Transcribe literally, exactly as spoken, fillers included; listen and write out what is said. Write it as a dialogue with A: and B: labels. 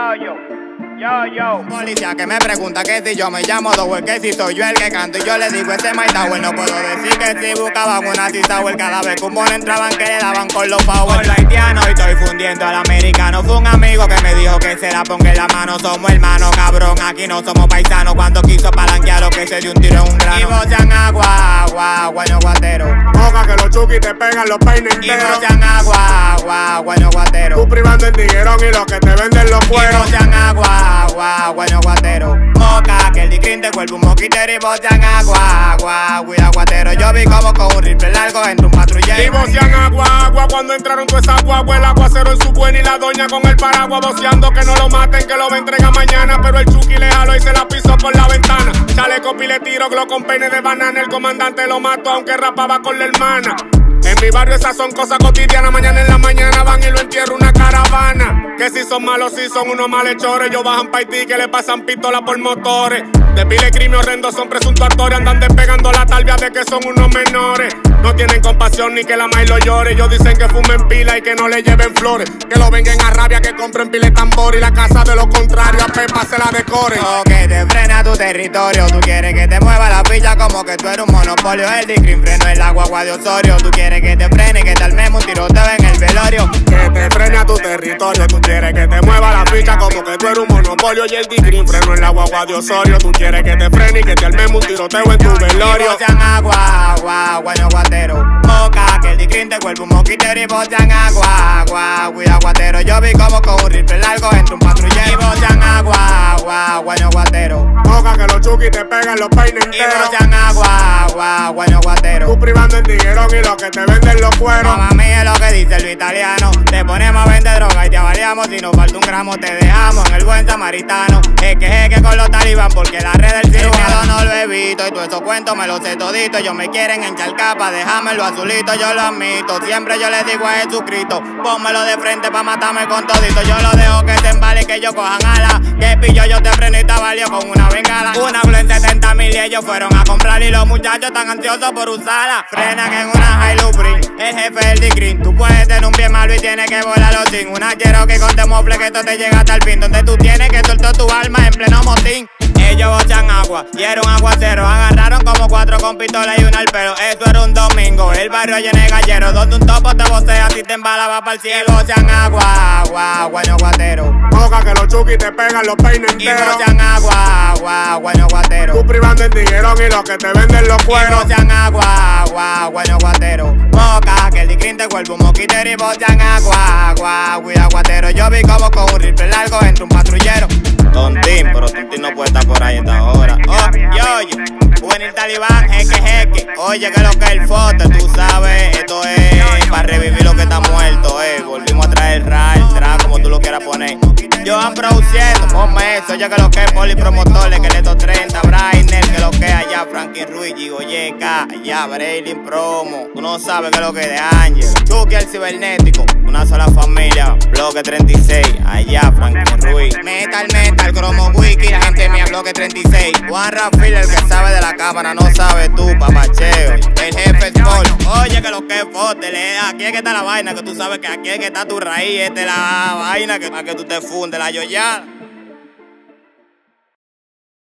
A: Yo, yo, yo, yo. Policía que me pregunta que si yo me llamo Double, que si soy yo el que canto y yo le digo este My Tower. No puedo decir que si buscaban una C-Tower cada vez que un mono entraban que le daban con los power. Con los haitianos y estoy fundiendo al americano. Fue un amigo que me dijo que se la ponga en la mano. Somos hermanos, cabrón, aquí no somos paisanos. Cuando quiso palanquear lo que se dio un tiro en un grano. Y bocean agua, agua, agua, en guatero.
B: Boca que los chuquis te pegan los peines enteros.
A: Y bocean agua, agua, agua, en guatero.
B: Tú privando el tiguerón y los que te venden los cueros.
A: Y bocean agua, agua, agua, en guatero. Moca, que el dicrin te vuelve un moquitero. Y bocean agua, agua, agua, y aguatero. Yo vi como con un rifle largo entre un patrullero.
B: Y bocean agua, agua, cuando entraron todas esas guaguas. El aguacero en su buena y la doña con el paraguas boceando que no lo maten, que lo va a entregar mañana. Pero el chuki le jaló y se la pisó por la ventana. Chaleco pile tiro, glow con peine de banana. El comandante lo mató aunque rapaba con la hermana. En mi barrio esas son cosas cotidianas. Mañana en la mañana van y lo entierra una caravana. Que si son malos, si son unos malhechores. Ellos bajan pa' Haití que le pasan pistola por motores. De pile crimen horrendo son presuntos actores. Andan despegando la talvia de que son unos menores. No tienen compasión ni que la maíz lo llore. Ellos dicen que fumen pila y que no le lleven flores. Que lo vengan a rabia, que compren pile tambor. Y la casa de los contrarios a Pepa se la decore.
A: O que te frena tu territorio. Tú quieres que te mueva la pilla como que tú eres un monopolio. El dicrin freno en la guagua de Osorio. Tú quieres que te frene y que te armemos un tiroteo en el velorio.
B: Que te frene a tu territorio. Tú quieres que te mueva la ficha como que tú eres un monopolio. Y el dicrin freno en la guagua de Osorio. Tú quieres que te frene y que te armemos un tiroteo en tu velorio.
A: Y bocean agua, agua, agua, en aguatero. Moca, que el dicrin te vuelve un moquitero. Y bocean agua, agua, agua, y aguatero. Yo vi como con un rifle largo entre un patrullero. Y bocean agua, agua, agua, en aguatero.
B: Boca que los chuquis te pegan los peines
A: Y
B: enteros.
A: bocean agua, agua, agua, en aguatero.
B: Tú privando el tiguerón y los que te venden los cueros.
A: Mamá mía, es lo que dice el italiano. Te ponemos a vender droga y te avaliamos. Si nos falta un gramo te dejamos en el buen samaritano. Es que es que con los talibán porque la red del cirujano no lo evito. Y todos esos cuentos me los sé todito. Ellos me quieren encharcar pa' dejármelo azulito. Yo lo admito, siempre yo le digo a Jesucristo, pónmelo de frente pa' matarme con todito. Yo lo dejo que se embale y que ellos cojan ala. Que pillo yo te freno y te valió con una bengala. Una Blue en setenta mil y ellos fueron a comprar. Y los muchachos están ansiosos por usarla. Frena que en una Hilux Brin, el jefe del dicrin. Tú puedes tener un pie malo y tienes que volarlo sin una Cherokee con temofle que esto te llega hasta el fin. Donde tú tienes que soltar tu alma en pleno motín. Ellos bocean agua y era un aguacero. Agarraron como cuatro con pistola y un alpero. Eso era un domingo, el barrio lleno de galleros. Donde un topo te vocea si te embala va pa'l cielo. Y bocean agua, agua, agua, en aguatero.
B: Boca que los chuquis te pegan los peines
A: Y
B: enteros.
A: bocean agua, agua, agua, en aguatero.
B: Tú privando el tiguerón y los que te venden los
A: Y
B: cueros.
A: bocean agua, agua, agua, en aguatero. Moca, que el dicrin te vuelve un moquitero. Y bocean agua, agua, agua, y aguatero. Yo vi como con un rifle largo entre un patrullero. Tontín, pero Tontín no puede estar por ahí a esta hora. Oh, y oye, juvenil talibán, jeque, jeque. Oye, que lo que es el foto, tú sabes, esto es para revivir lo que está muerto, eh. Volvimos a traer ral, tra, como tú lo quieras poner. Johan produciendo, ponme eso, oye, que lo que es polipromotores, que Leto treinta, Brainer, que lo que es allá, Frankie Ruiz, Gigo Yeca, allá, Braylin Promo. Tú no sabes que lo que es de Ángel, Chucky el cibernético, una sola familia, Bloque treinta y seis, allá, Frankie Ruiz. Metal, metal, Cromo Wiki, la gente mía, Bloque treinta y seis. Juan Rafael, el que sabe de la cámara, no sabes tú, papacheo. El jefe Sport, oye, que lo que es fote, aquí es que está la vaina, que tú sabes que aquí es que está tu raíz, esta es la vaina que, para que tú te fundes, la yoyada.